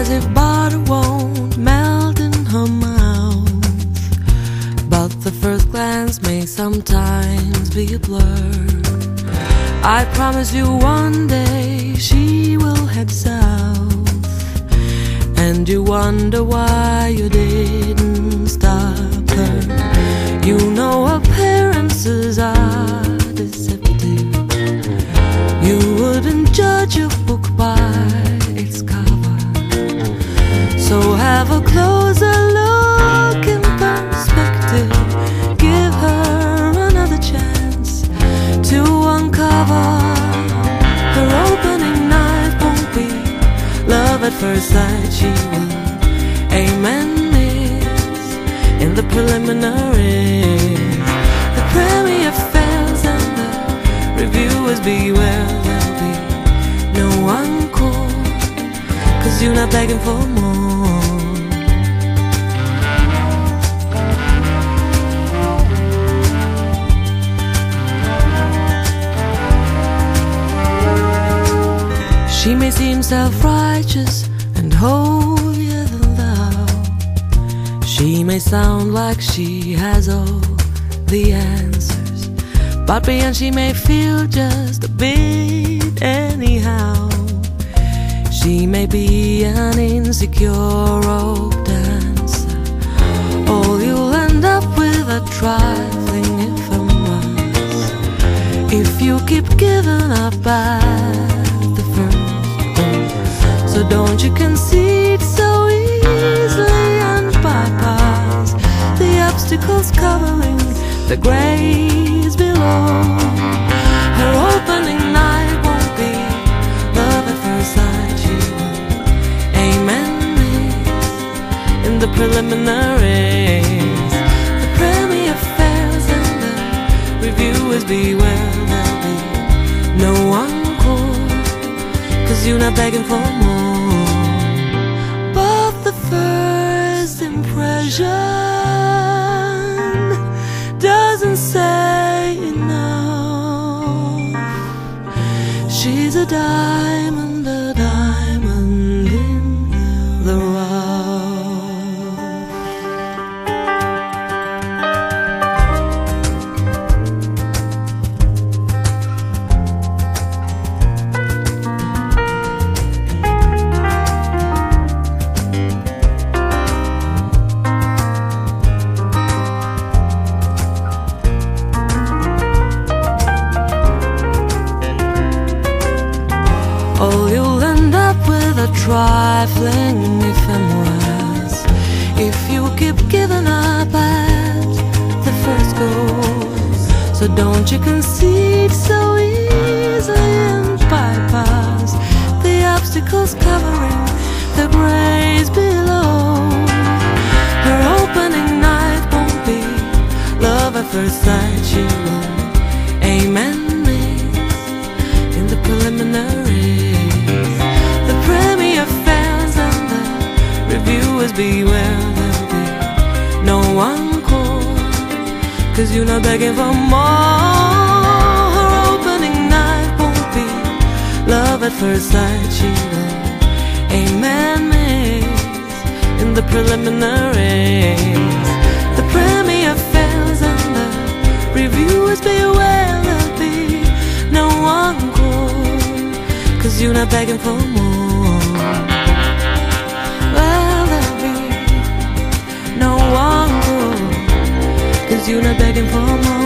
as if butter won't melt in her mouth, but the first glance may sometimes be a blur. I promise you one day she will head south, and you wonder why you didn't stop her. You know appearances are deceptive. You wouldn't judge a book by its cover, so have a closer look in perspective. Give her another chance to uncover. Her opening night won't be love at first sight. She will amen this in the preliminaries. The premiere fails and the reviewers beware. There'll be no encore, 'cause you're not begging for more. She may seem self-righteous and holier than thou. She may sound like she has all the answers, but beyond she may feel just a bit anyhow. She may be an insecure old dancer. All you'll end up with are trifling ephemeras if you keep giving up at the first. So don't you concede so easily and bypass the obstacles covering the graves below. Her opening night won't be love at first sight. She will amen this in the preliminaries. The premiere fails and the reviewers beware. There'll be no encore, 'cause you're not begging for more. But the first impression doesn't say enough. She's a diamond in the rough. Oh, you'll end up with a trifling ephemeras if you keep giving up at the first goal. So don't you concede so easily and bypass the obstacles covering the graves below. Her opening night won't be love at first sight. She will amen this in the preliminaries. The premiere fails and the reviewers beware. There'll be no encore, 'cause you're not begging for more. Her opening night won't be love at first sight. She will amen this in the preliminaries. The premiere fails and the reviewers beware. There'll be no encore, 'cause you're not begging for more. Well, there'll be no encore, 'cause you're not begging for more.